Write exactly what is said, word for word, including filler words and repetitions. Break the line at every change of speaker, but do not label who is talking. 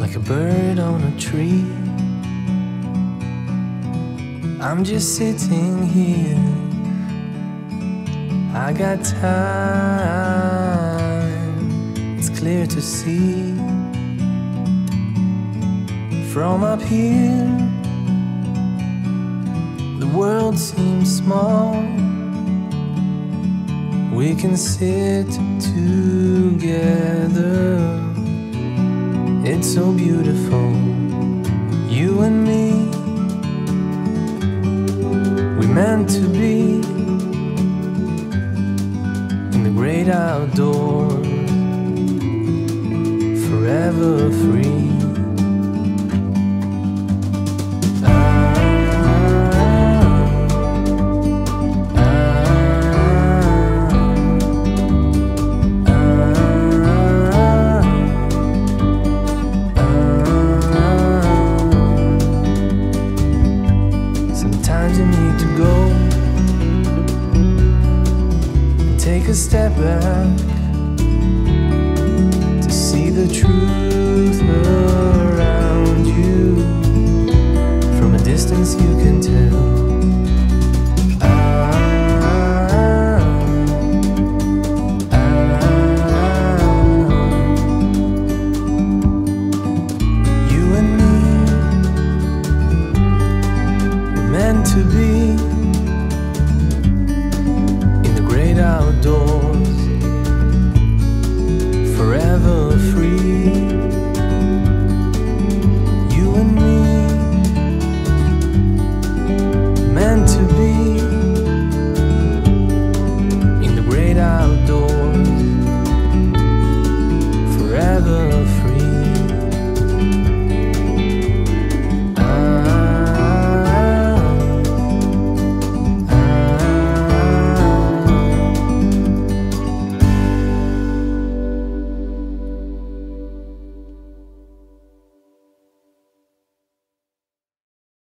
like a bird on a tree. I'm just sitting here, I got time, it's clear to see. From up here, the world seems small. We can sit together, it's so beautiful, you and me. We meant to be in the great outdoors, forever free. Sometimes you need to go and take a step back to see the truth around you. From a distance you can